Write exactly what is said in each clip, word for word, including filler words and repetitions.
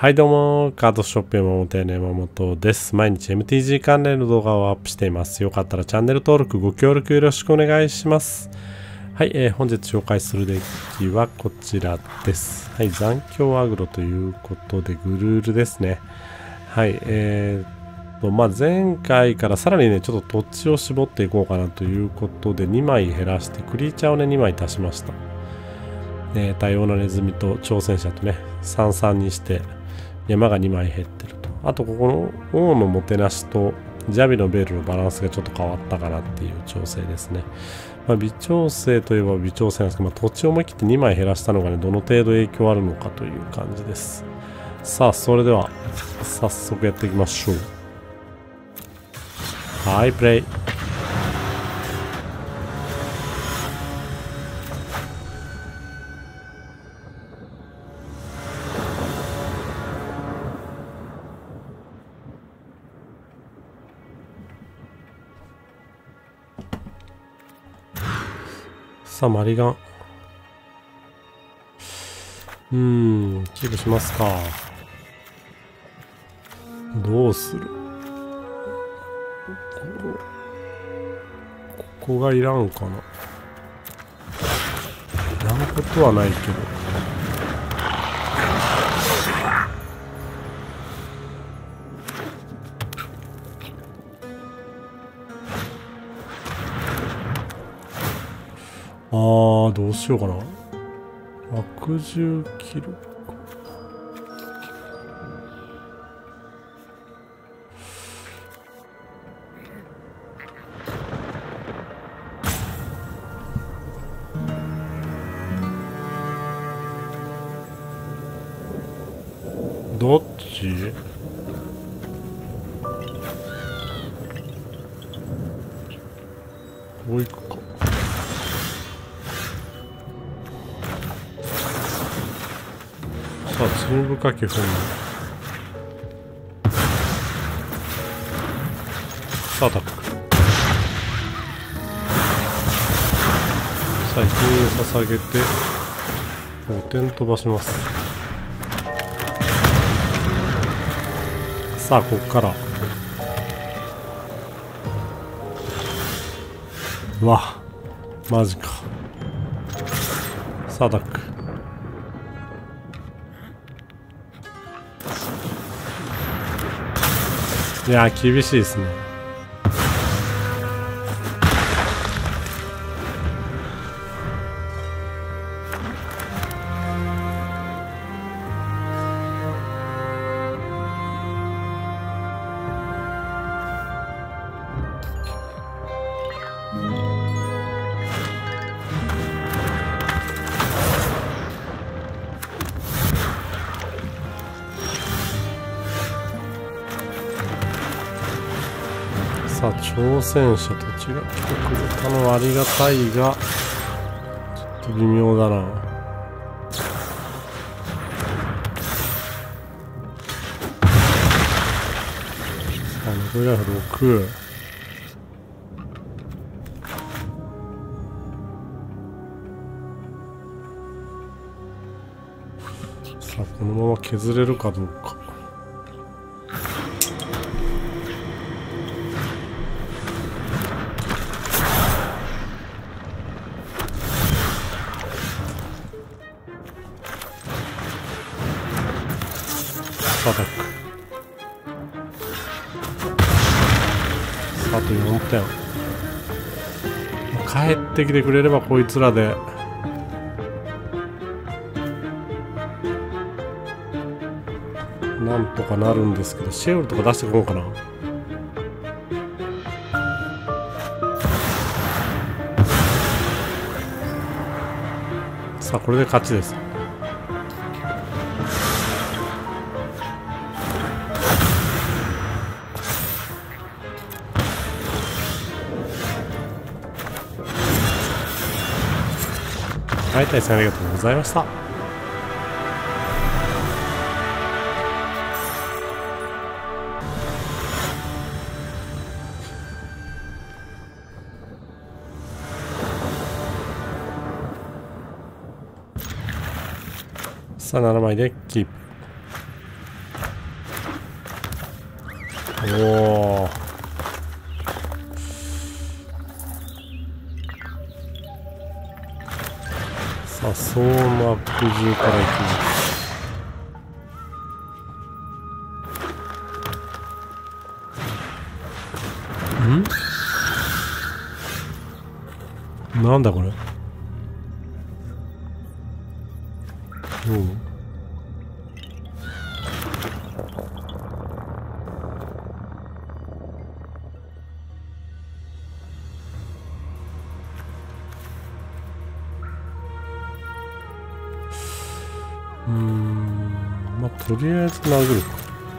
はいどうも、カードショップ山本屋の山本です。毎日 エムティージー 関連の動画をアップしています。よかったらチャンネル登録、ご協力よろしくお願いします。はい、えー、本日紹介するデッキはこちらです。はい、残響アグロということで、グルールですね。はい、えーと、まあ、前回からさらにね、ちょっと土地を絞っていこうかなということで、にまい減らして、クリーチャーをね、にまい足しました。えー、多様なネズミと挑戦者とね、さんさんにして、山がにまい減ってると。あとここの王のもてなしとジャビのベールのバランスがちょっと変わったかなっていう調整ですね。まあ、微調整といえば微調整なんですけど、まあ、土地を思い切ってにまい減らしたのがね、どの程度影響あるのかという感じです。さあ、それでは早速やっていきましょう。はい、プレイ。さあ、マリガン。うーん、キープしますか。どうする？ここがいらんかな。いらんことはないけど。あー、どうしようかな。ひゃくじゅうキロ。どっち？こう行くか。さあ、チームかけ踏む。さあ、アタック。さあ、ひに捧げてごてん飛ばします。さあ、ここからうわマジか。さあ、アタック。いやー、厳しいですね。さあ、挑戦者たちが来てくれたのはありがたいが、ちょっと微妙だな。さあ、残りライフろく。さあ、このまま削れるかどうか。アタック。さあ、あとよんてん。帰ってきてくれればこいつらでなんとかなるんですけど、シェウルとか出してこうかな。さあ、これで勝ちです。はい、大さんありがとうございました。さあ、ななまいでキープ。 おお。さあ、相馬くじゅうからいきます。ん？なんだこれ。うん。うーん、まあとりあえず殴るか。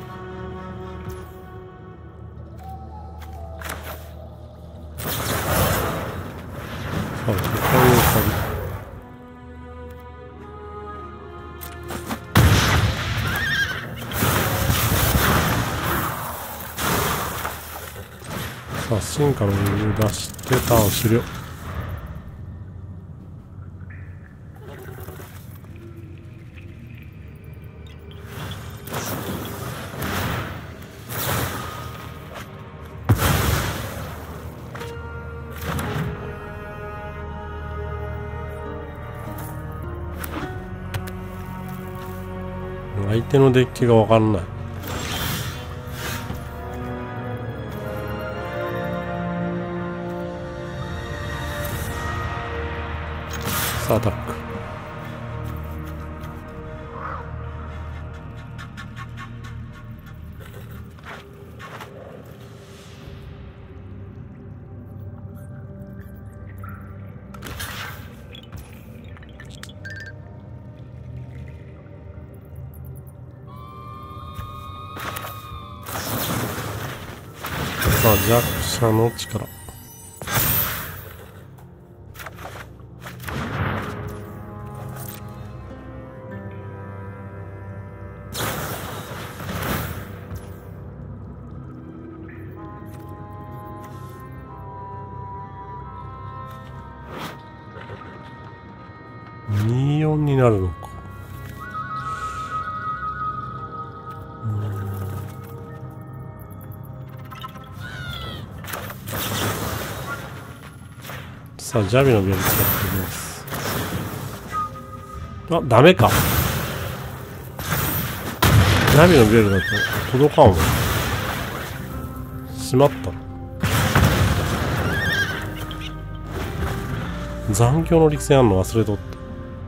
さあ、世界を借り。さあ、進化の上を出してターン終了。相手のデッキが分かんない。さあ、アタック。さあ、弱者の力。にじゅうよんになるのか。さあ、ジャビのベル使っていきます。あ、ダメか。ジャビのベルだと届かんわ。しまった。残響の力戦あんの忘れとった。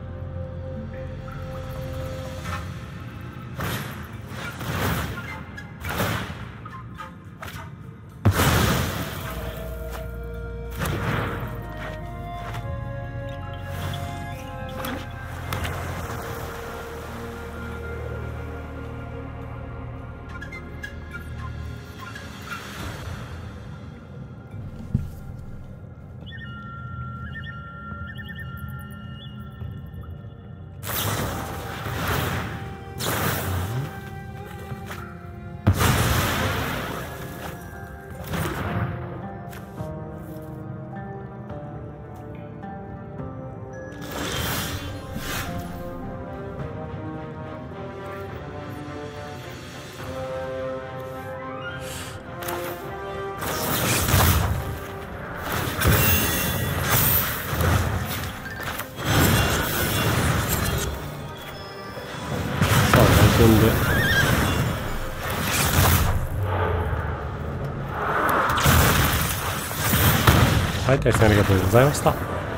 飛んではい、対戦ありがとうございました。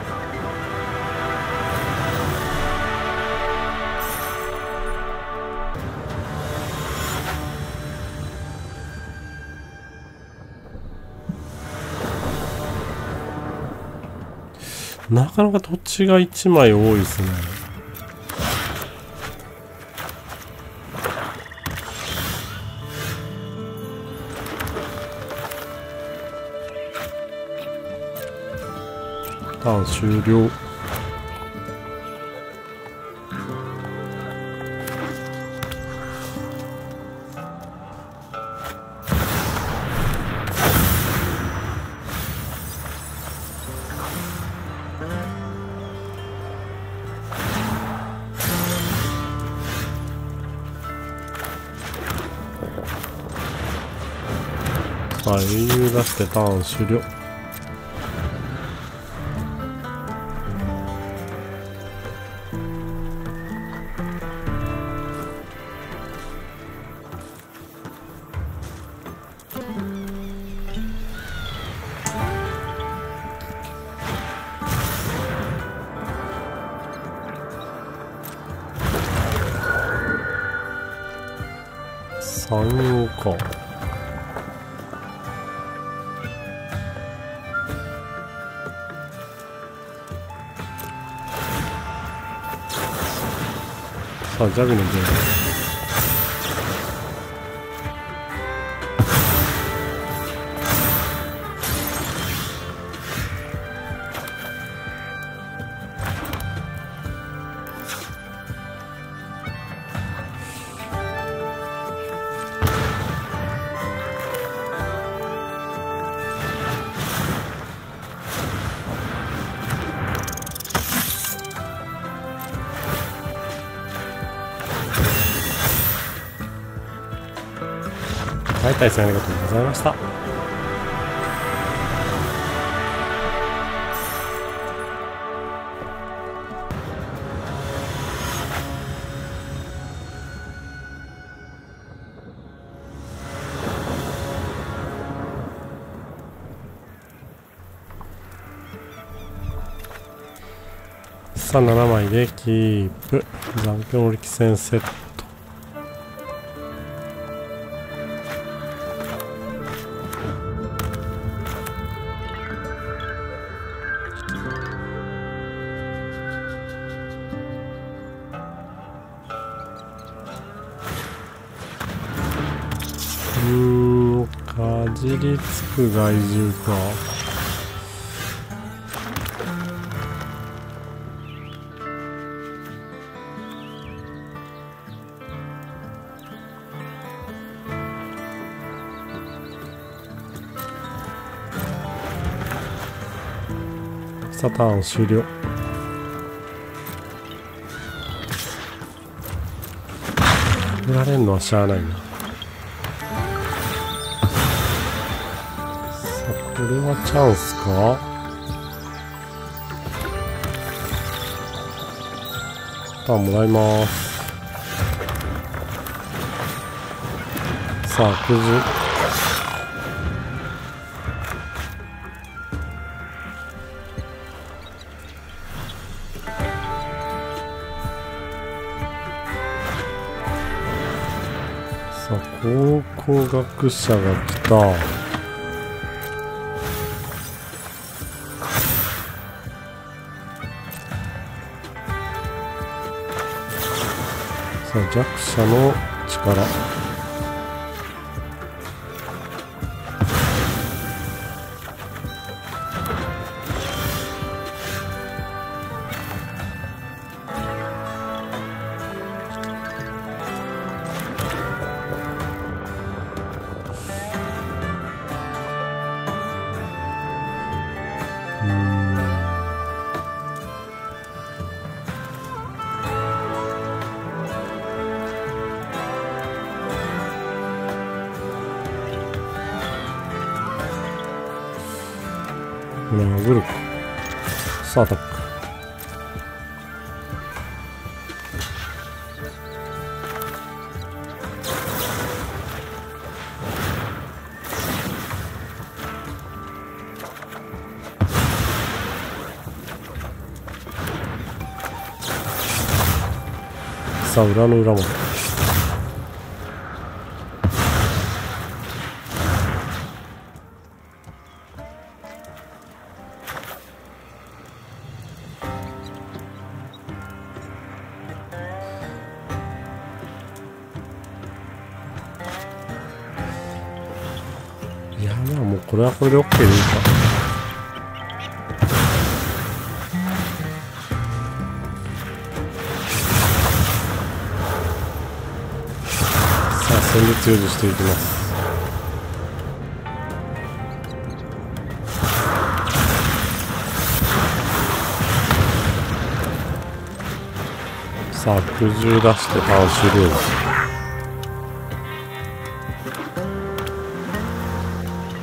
なかなか土地がいちまい多いですね。ターン終了。 さあ、英雄出してターン終了。さんか。さあ、ジャビのゲーム。はい、対戦ありがとうございました。さあ、ななまいでキープ。残響の力戦セット。うーん、かじりつく害獣か。さあ、ターン終了。振られんのはしゃあないな。これはチャンスか。ターンもらいます。さあ、くじ。さあ、考古学者が来た。さあ、弱者の力。殴るか。さあ、アタック。さあ、裏の裏も。いや、まあもうこれはこれで OK でいいか。さあ、戦列用意していきます。さあ、くじゅう出してターン終了。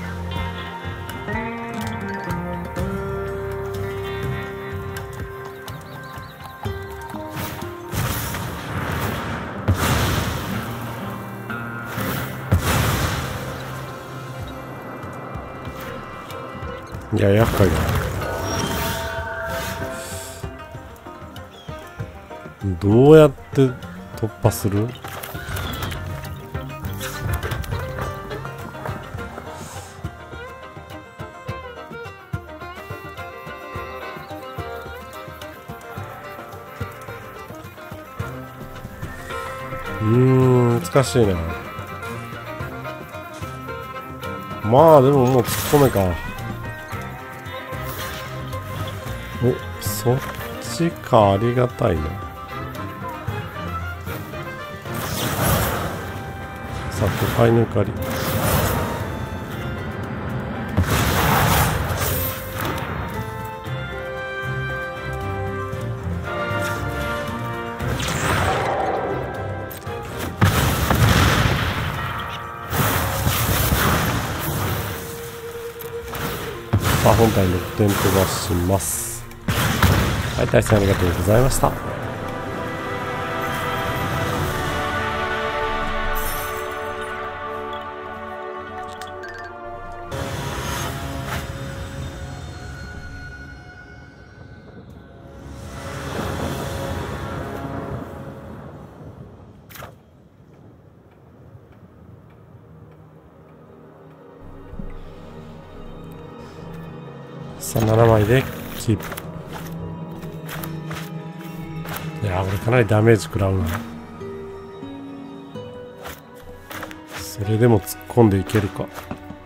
いや、厄介だ。どうやって突破する？うーん、難しいな。まあでももう突っ込めか。お、そっちか。ありがたいな。さあ、都会抜かり。さあ、本体ろくてん飛ばします。はい、対戦ありがとうございました。さあ、ななまいでキープ。いやー、俺かなりダメージ食らうな。それでも突っ込んでいけるか。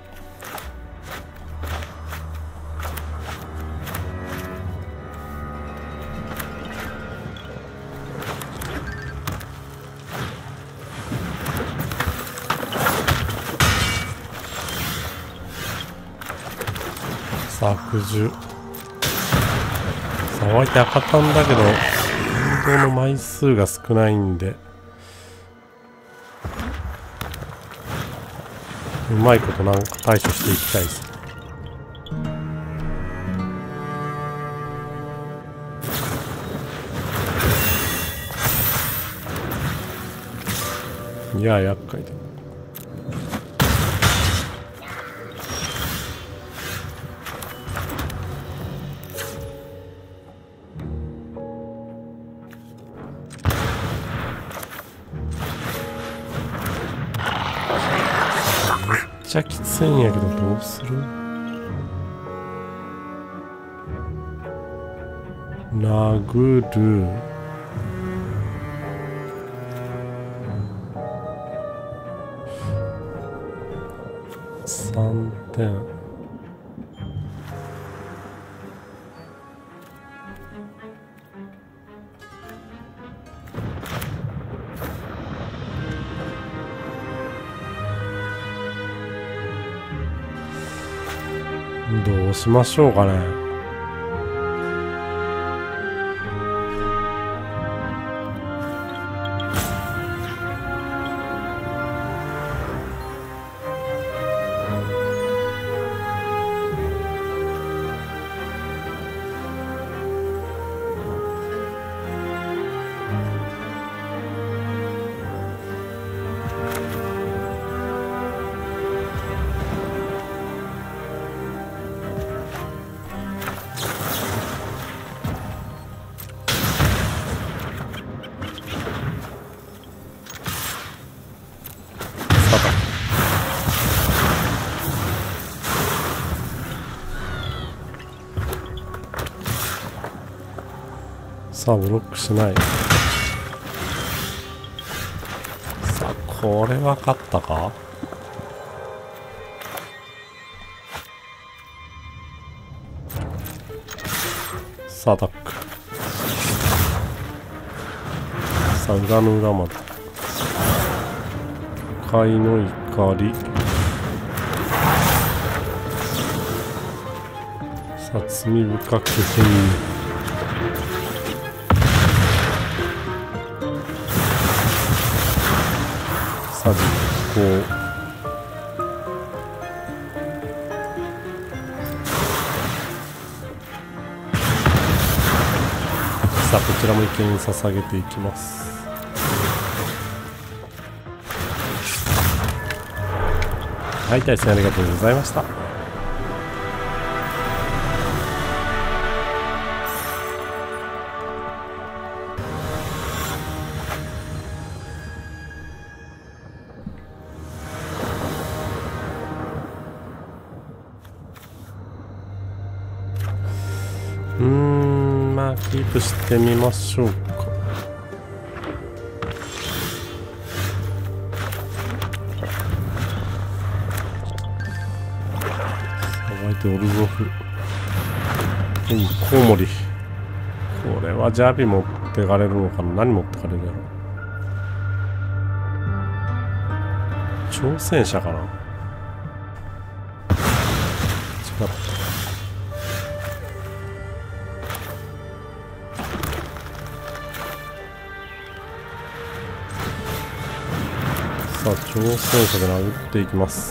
さあ、くじゅう。さあ、湧いて赤たんだけど、運動の枚数が少ないんで、うまいことなんか対処していきたいです。いや、厄介だ。めっちゃきついんやけど、どうする？殴る。さんてん。どうしましょうかね。さあ、ブロックしない。さあ、これは勝ったか。さあ、アタック。さあ、裏の裏まで。破壊の怒り。さあ、罪深く潜入。さあ、実行。さあ、こちらも意見に捧げていきます。はい、対戦ありがとうございました。 うーん、まあキープしてみましょうか。さばいてオルゾフ、うん、コウモリ。これはジャビ持ってかれるのかな。何持ってかれるやろ。挑戦者かな。違った。さあ挑戦者で殴っていきます。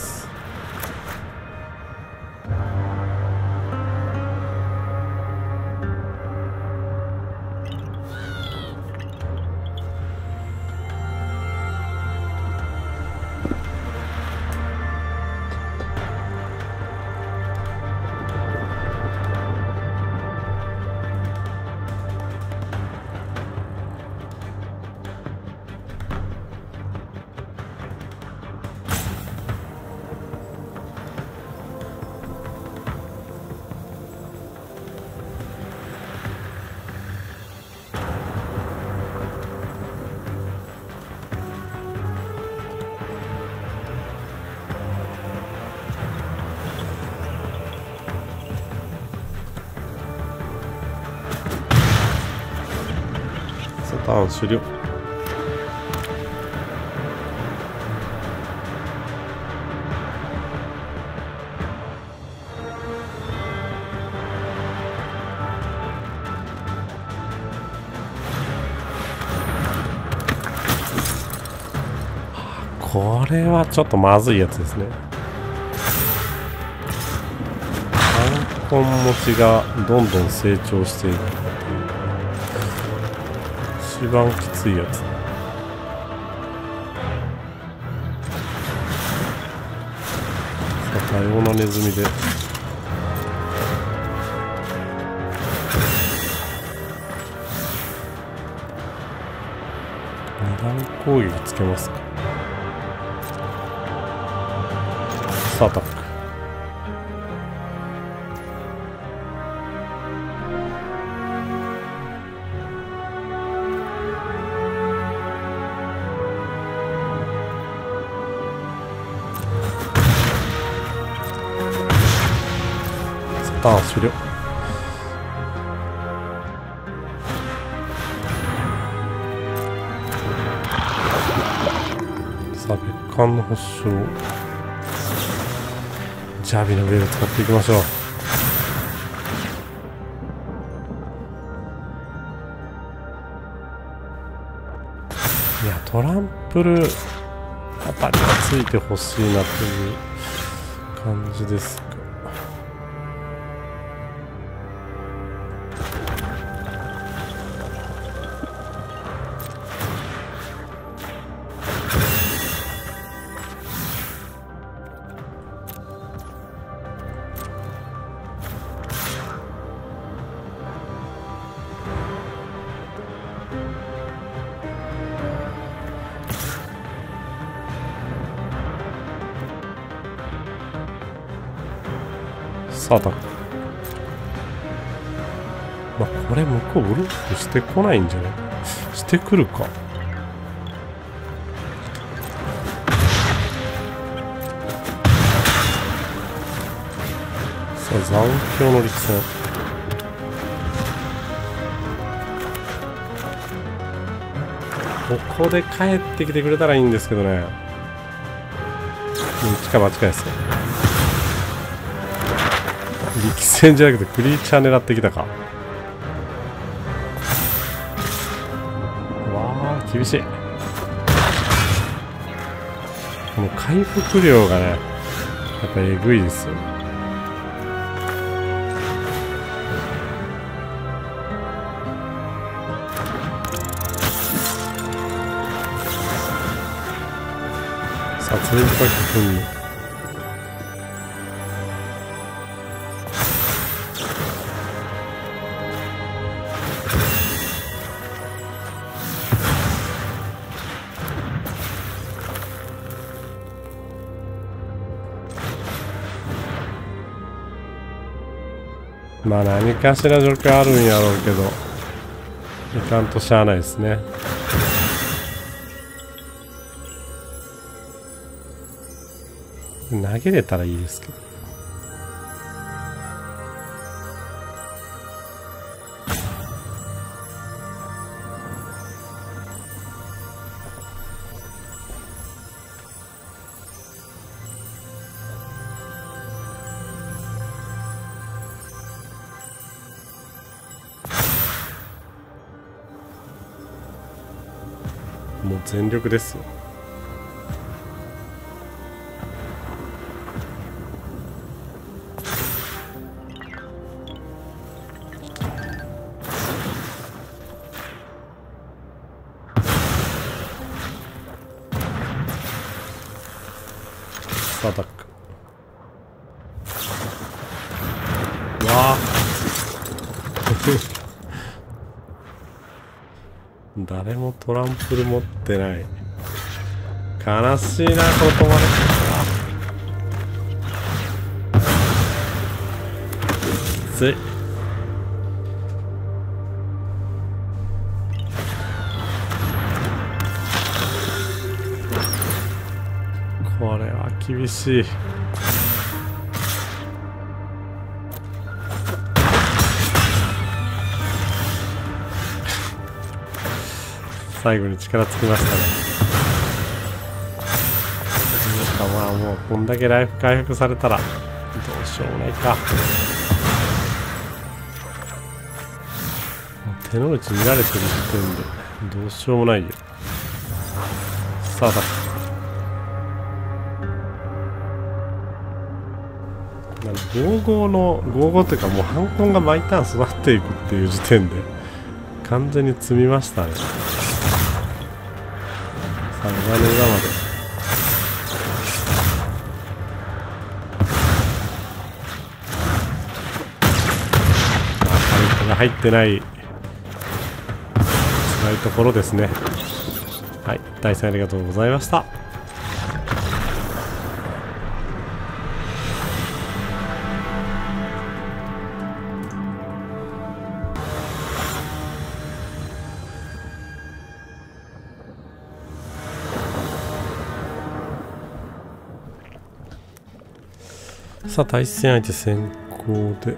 ターン終了。これはちょっとまずいやつですね。冠根持ちがどんどん成長している。一番きついやつ。さあ多様なネズミで二段攻撃つけますか。さあアタック。ターン終了。さあ別館の保証、ジャビのウェーブ使っていきましょう。いやトランプルあたりがついてほしいなという感じですが、さあアタック。まあこれ向こうブロックしてこないんじゃない？してくるか。さあ残響の力戦。ここで帰ってきてくれたらいいんですけどね。一か八かですよ。力戦じゃなくてクリーチャー狙ってきたか。わあ厳しい。この回復量がねやっぱえぐいですよ。さあ続いてパックにまあ何かしら状況あるんやろうけど、いかんとしゃあないですね。投げれたらいいですけど。もう全力ですよ。アタック。わあ誰もトランプル持ってない。悲しいな、この止まれ。きつい。これは厳しい。最後に力つきましたね。なんかまあもうこんだけライフ回復されたらどうしようもないか。もう手の内見られてる時点でどうしようもないよ。さあだごじゅうごのごじゅうごというかもうハンコンが毎ターン育っていくっていう時点で完全に積みましたね。さあ裏の裏まであカルトが入ってない辛いところですね。はい、対戦ありがとうございました。さあ対戦相手先行で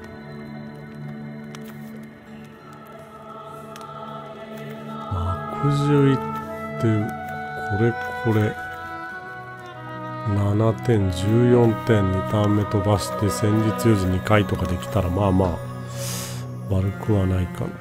ろくじゅういってん、これこれななてんじゅうよんてんにターン目飛ばして戦術有事にかいとかできたらまあまあ悪くはないかな。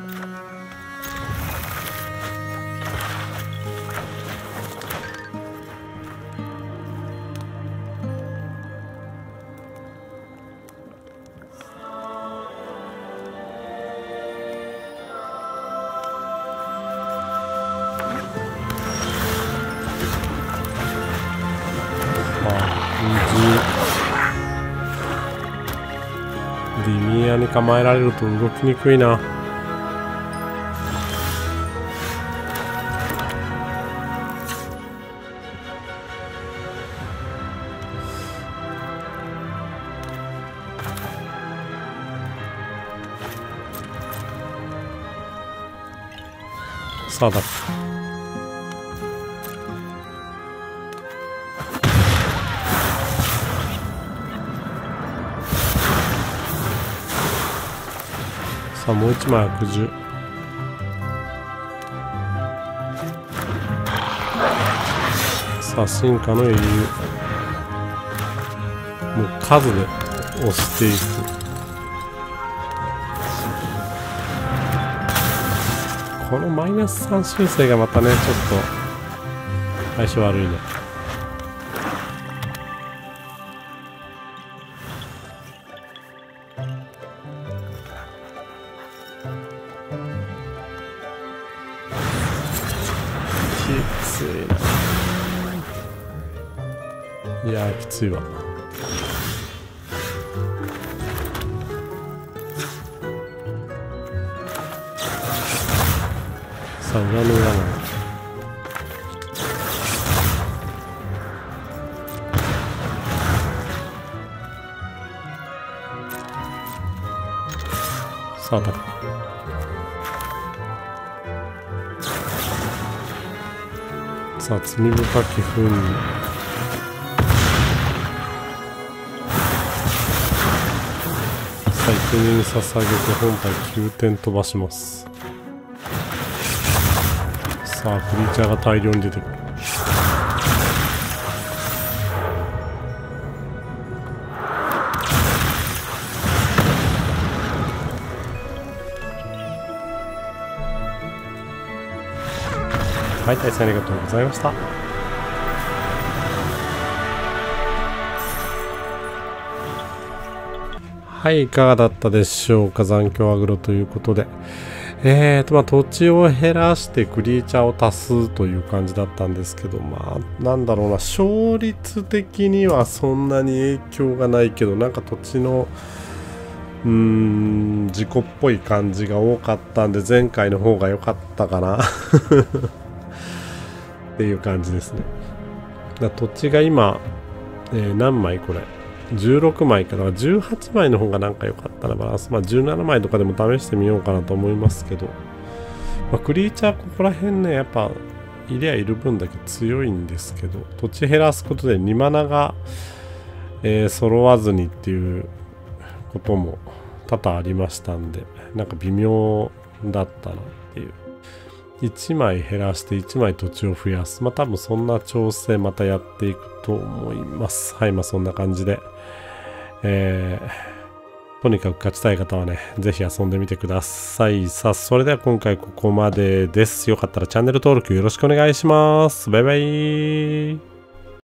ディミアに構えられると動きにくいな。さあださあもう一枚悪獣。さあ進化の英雄、もう数で押していく。このマイナスさん修正がまたねちょっと相性悪いね。きついな。いやーきついわ。さあ裏の裏のさあ当たる。さあ罪深き糞にさあ生贄に捧げて本体きゅうてん飛ばします。さあクリーチャーが大量に出てくる。はい、対戦ありがとうございました。はい、いかがだったでしょうか。残響アグロということで。えーと、まあ、土地を減らしてクリーチャーを足すという感じだったんですけど、まあ、なんだろうな、勝率的にはそんなに影響がないけど、なんか土地の、うーん、自己っぽい感じが多かったんで、前回の方が良かったかな。っていう感じですね。だ土地が今、えー、何枚これじゅうろくまいかな、じゅうはちまいの方がなんか良かったなバランス。まあじゅうななまいとかでも試してみようかなと思いますけど、まあ、クリーチャーここら辺ね、やっぱいりゃいる分だけ強いんですけど、土地減らすことでにマナが、えー、揃わずにっていうことも多々ありましたんで、なんか微妙だったなっていう。いちまい減らしていちまい土地を増やす。まあ多分そんな調整またやっていくと思います。はい、まあそんな感じで。えー、とにかく勝ちたい方はね、ぜひ遊んでみてください。さあ、それでは今回ここまでです。よかったらチャンネル登録よろしくお願いします。バイバイ。